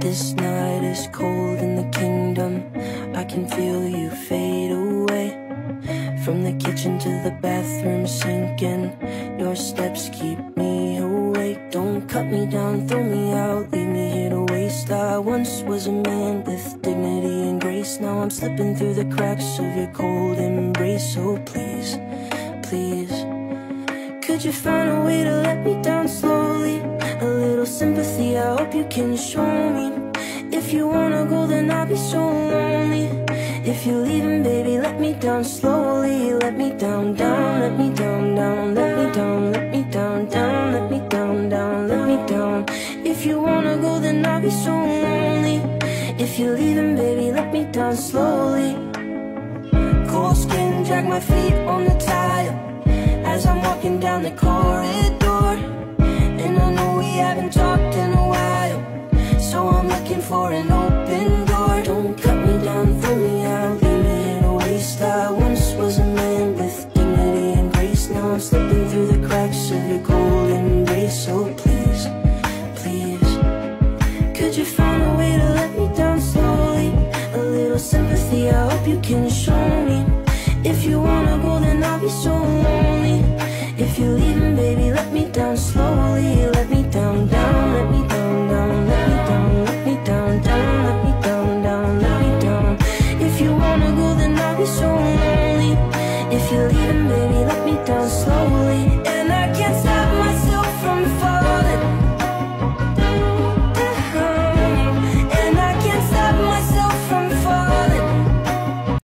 This night is cold in the kingdom. I can feel you fade away. From the kitchen to the bathroom sinking, your steps keep me awake. Don't cut me down, throw me out, leave me here to waste. I once was a man with dignity and grace. Now I'm slipping through the cracks of your cold embrace. So please, please, could you find a way to let me down slowly? A little sympathy, I hope you can show me. If you wanna go, then I'll be so lonely. If you're leaving, baby, let me down slowly. Let me down, down, let me down, down, let me down, let me down, down, let me down, down, let me down. If you wanna go, then I'll be so lonely. If you're leaving, baby, let me down slowly. Cold skin, drag my feet on the tile as I'm walking down the corridor. And I know we haven't talked in a while, so I'm looking for an open door. Don't cut me down, throw me out, leave me in a waste. I once was a man with dignity and grace. Now I'm slipping through the cracks of your cold embrace. So please, please, could you find a way to let me down slowly? A little sympathy, I hope you can show me. If you wanna go, then I'll be so lonely. If you're leaving, baby, let me down slowly.